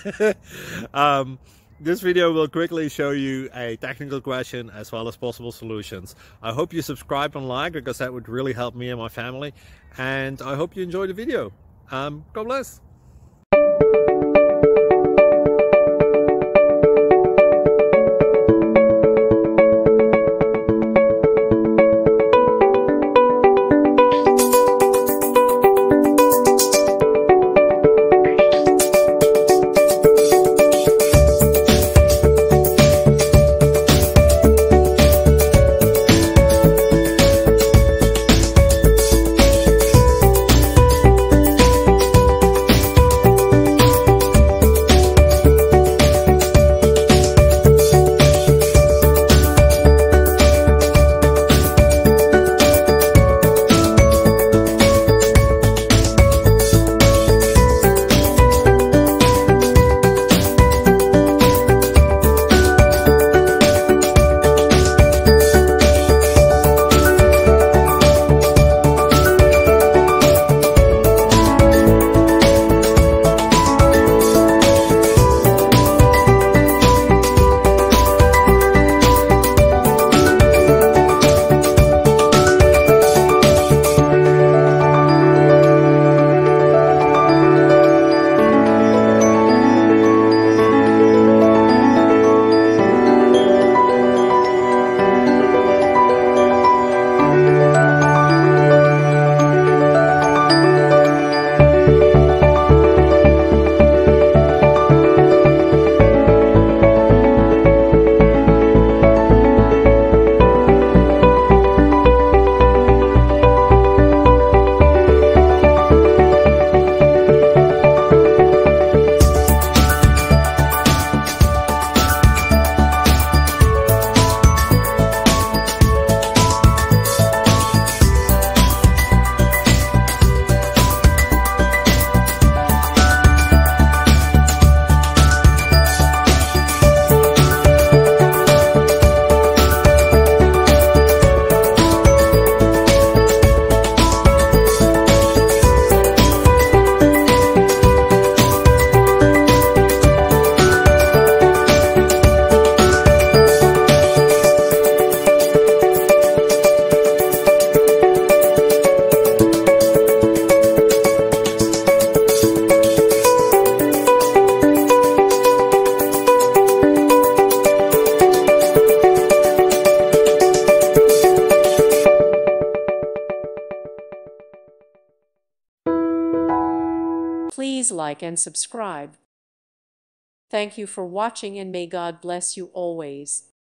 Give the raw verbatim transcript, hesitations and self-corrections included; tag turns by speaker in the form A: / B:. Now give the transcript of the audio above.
A: um, this video will quickly show you a technical question as well as possible solutions. I hope you subscribe and like, because that would really help me and my family. And I hope you enjoy the video. Um, God bless.
B: Please like and subscribe. Thank you for watching, and may God bless you always.